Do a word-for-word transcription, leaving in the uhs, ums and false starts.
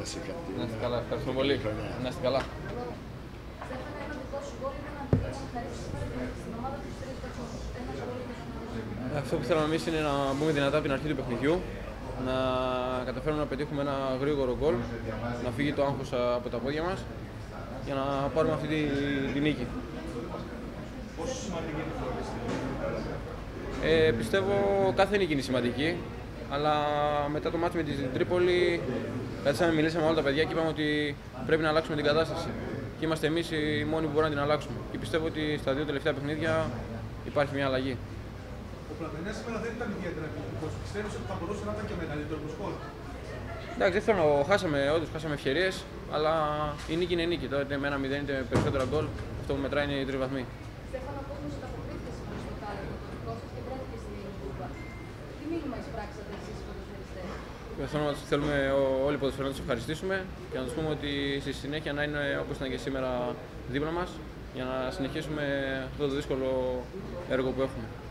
να σε κάτι. Να είστε καλά, ευχαριστώ πολύ. Να είστε καλά. Αυτό που θέλαμε εμείς είναι να μπούμε δυνατά από την αρχή του παιχνιδιού, να καταφέρουμε να πετύχουμε ένα γρήγορο γκολ, να φύγει το άγχος από τα πόδια μας για να πάρουμε αυτή τη, τη νίκη. Πόσο σημαντική είναι η Φλόρες? Ε, πιστεύω κάθε νίκη είναι σημαντική, αλλά μετά το μάτι με την Τρίπολη κάτσαμε, μιλήσαμε με όλα τα παιδιά και είπαμε ότι πρέπει να αλλάξουμε την κατάσταση. Και είμαστε εμείς οι μόνοι που μπορούμε να την αλλάξουμε. Και πιστεύω ότι στα δύο τελευταία παιχνίδια υπάρχει μια αλλαγή. Ο Πλατωνιάς σήμερα δεν ήταν ιδιαίτερα επιθετικός. Πιστεύεις ότι θα μπορούσε να ήταν και μεγαλύτερο σκορ? Εντάξει, δεν θέλω να χάσαμε, όντως χάσαμε ευκαιρίες, αλλά η νίκη είναι νίκη. Τώρα είτε με ένα μηδέν είτε περισσότερα γκολ, αυτό που μετράει είναι οι τρεις βαθμοί. Στέφανο, ο κόσμος ανταποκρίθηκε στο τάλεντο το δικό σας και βρέθηκε στην Κούπα. Τι μήνυμα εισπράξατε εσείς οι ποδοσφαιριστές? Θέλω να θέλουμε όλοι οι ποδοσφαιριστές να τους ευχαριστήσουμε και να τους πούμε ότι στη συνέχεια να είναι όπως ήταν και σήμερα δίπλα μας για να συνεχίσουμε αυτό το δύσκολο έργο που έχουμε.